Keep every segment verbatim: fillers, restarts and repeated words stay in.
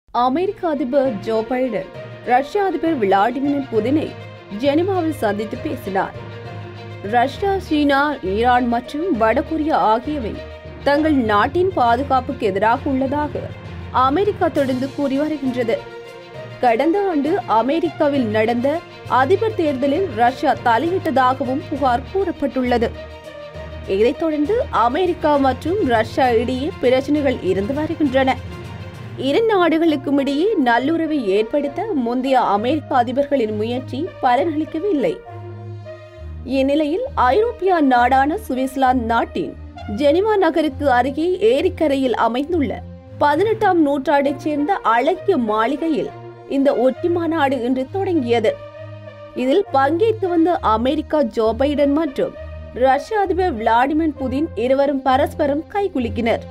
அமெரிக்க அதிபர் Joe Biden ரஷ்ய அதிபர் விளாடிமிர் புதினை ஜெனீவாவில் சந்தித்து பேசினார். ரஷ்யா, சீனா, ஈரான் மற்றும் வடகொரியா ஆகியவை தங்கள் நாட்டின் பாதுகாப்புக்கு எதிராக உள்ளதாக அமெரிக்கா தொடர்ந்து கூறி வருகின்றது. கடந்த ஆண்டு அமெரிக்காவில் நடந்த அதிபர் தேர்தலில் ரஷ்யா தலையிட்டதாகவும் புகார் கூறப்பட்டுள்ளது. இதைத் தொடர்ந்து அமெரிக்கா மற்றும் ரஷ்யா இடையே பிரச்சனைகள் இருந்து வருகின்றன. இரு நாடுகளுக்கும் இடையே நல்லுறவை ஏற்படுத்த முந்தைய அமெரிக்க அதிபர்களின் முயற்சி பலனளிக்கவில்லை. இந்நிலையில் ஐரோப்பிய நாடான சுவிட்சர்லாந்து நாட்டின் ஜெனீவா நகருக்கு அருகே ஏரிக்கரையில் அமைந்துள்ள பதினெட்டாம் நூற்றாண்டைச் சேர்ந்த அழகிய மாளிகையில் இந்த ஒற்றி மாநாடு இன்று தொடங்கியது. இதில் பங்கேற்க வந்த அமெரிக்கா ஜோ பைடன் மற்றும் ரஷ்ய அதிபர் விளாடிமிர் புதின் இருவரும் பரஸ்பரம் கைகுலுக்கினர்.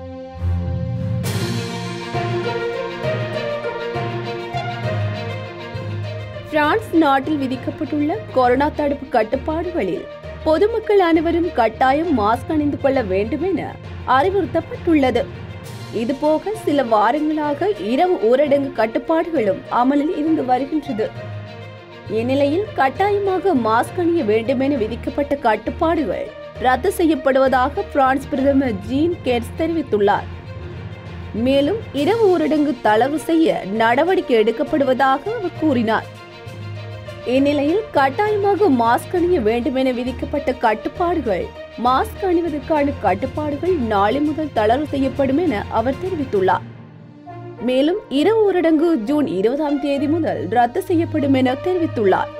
பிரான்ஸ் நாட்டில் விதிக்கப்பட்டுள்ள கொரோனா தடுப்பு கட்டுப்பாடுகளில் பொதுமக்கள் அனைவரும் கட்டாயம் மாஸ்க் அணிந்து கொள்ள வேண்டும் என அறிவுறுத்தப்பட்டுள்ளது. இதுபோக சில வாரங்களாக இரவு ஊரடங்கு கட்டுப்பாடுகளும் அமலில் இருந்து வருகின்றது. இந்நிலையில் கட்டாயமாக மாஸ்க் அணிய வேண்டும் என விதிக்கப்பட்ட கட்டுப்பாடுகள் ரத்து செய்யப்படுவதாக பிரான்ஸ் பிரதமர் ஜீன் கேட்ஸ் தெரிவித்துள்ளார். மேலும் இரவு ஊரடங்கு தளர்வு செய்ய நடவடிக்கை எடுக்கப்படுவதாக அவர் கூறினார். இந்நிலையில் கட்டாயமாக மாஸ்க் அணிய வேண்டும் என விதிக்கப்பட்ட கட்டுப்பாடுகள் மாஸ்க் அணிவதற்கான கட்டுப்பாடுகள் நாளை முதல் தளர்வு செய்யப்படும் என அவர் தெரிவித்துள்ளார். மேலும் இரவு ஊரடங்கு ஜூன் இருபதாம் தேதி முதல் ரத்து செய்யப்படும் என தெரிவித்துள்ளார்.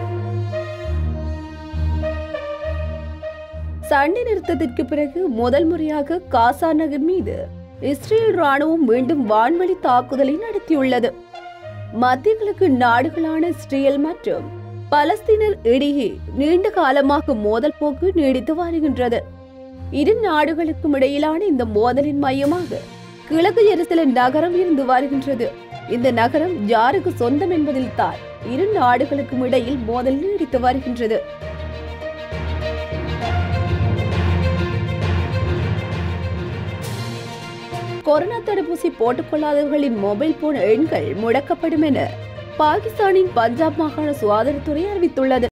சண்டை நிறுத்தத்திற்கு பிறகு முதல் முறையாக காசா நகர் மீது இஸ்ரேல் ராணுவம் மீண்டும் வான்வழி தாக்குதலை நடத்தியுள்ளது. மத்திய கிழக்கு நாடுகளான இஸ்ரேல் மற்றும் பலஸ்தீனர் இடையே நீண்ட காலமாக மோதல் போக்கு நீடித்து வருகின்றது. இரு நாடுகளுக்கும் இடையிலான இந்த மோதலின் மையமாக கிழக்கு எருசலேம் நகரம் இருந்து வருகின்றது. இந்த நகரம் யாருக்கு சொந்தம் என்பதில் தான் இரு நாடுகளுக்கும் இடையில் மோதல் நீடித்து வருகின்றது. கொரோனா தடுப்பூசி போட்டுக் கொள்ளாதவர்களின் மொபைல் போன் எண்கள் முடக்கப்படும் என பாகிஸ்தானின் பஞ்சாப் மாகாண சுகாதாரத்துறை அறிவித்துள்ளது.